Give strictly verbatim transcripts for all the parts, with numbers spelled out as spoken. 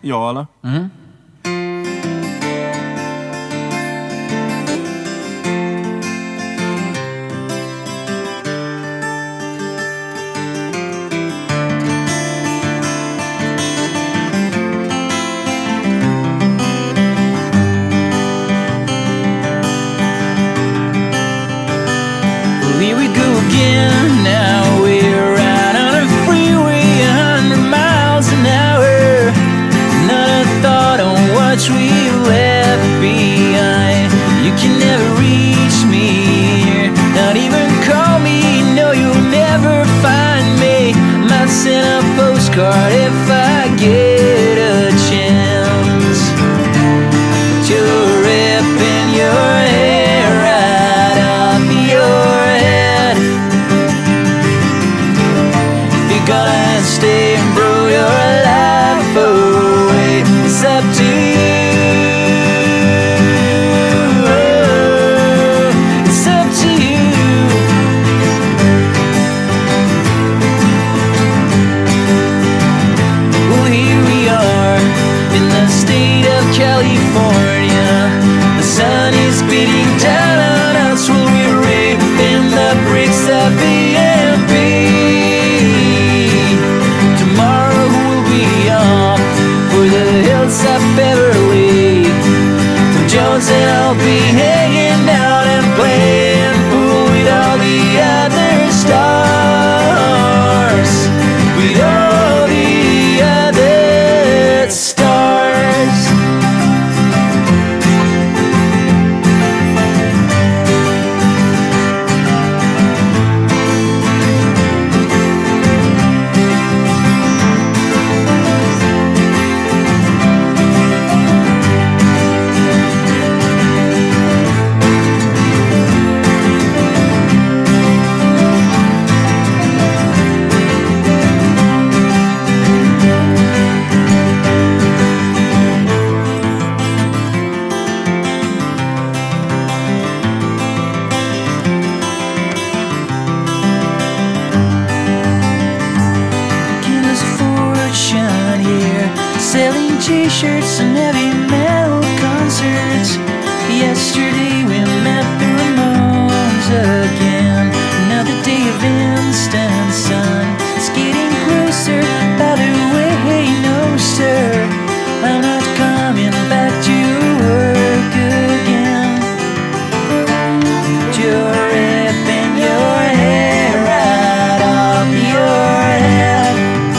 Ja, eller? Mm. Here we go again, now we're out on a freeway, a hundred miles an hour. Not a thought on what we left behind. You can never reach me here, not even call me, no, you'll never find me. Might send a postcard if I get a chance. But you're ripping your hair right off your head. You're gonna stay and blow your life away. It's up to you. It's up to you. Well, here we are in the state of California. The sun is beating down on us while we're raping the bricks of the M P. Tomorrow we'll be off for the hills of Beverly. From Jones and I'll be hanging out and playing pool with all the other stars. With all the other stars. Making us a fortune here, selling t-shirts and heavy metal concerts. Yesterday we met the Ramones again. Another day of instant sun. It's getting closer, by the way, no sir, I'm not coming back to work again. You're ripping your hair right off your head.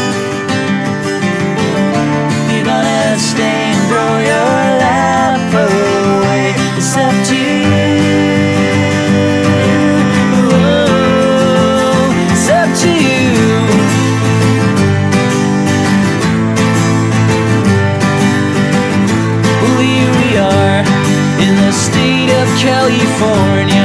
You're gonna stay and blow your life away. It's up to you. Oh, it's up to you. Well, here we are in the state of California.